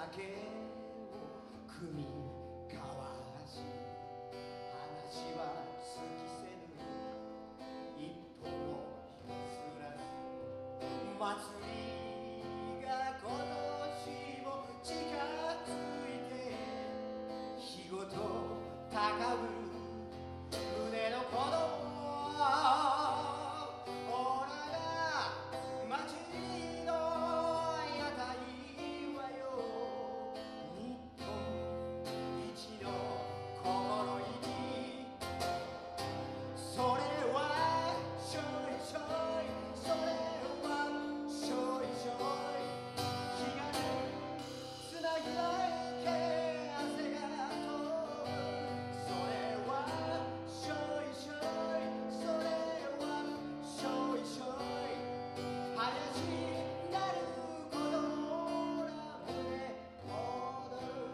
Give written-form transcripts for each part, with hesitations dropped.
酒を酌み交わし話は尽きせぬ一歩も譲らず祭りが今年も近づいて日ごと高ぶる胸の鼓動オラが街の屋台はよ日本一の心意気それはしょいしょいそれはしょいしょい気がつなぎだけ汗が飛ぶそれはしょいしょいそれはしょいしょい林になる子供ら胸躍る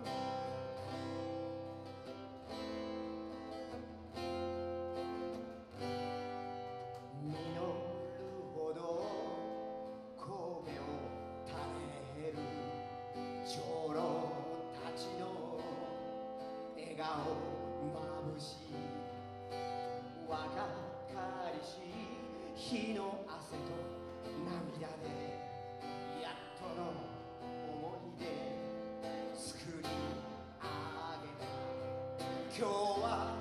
実るほど米を垂れる長老たちの笑顔眩しい若かりし日の汗と涙でやっとの思い出作り上げた今日は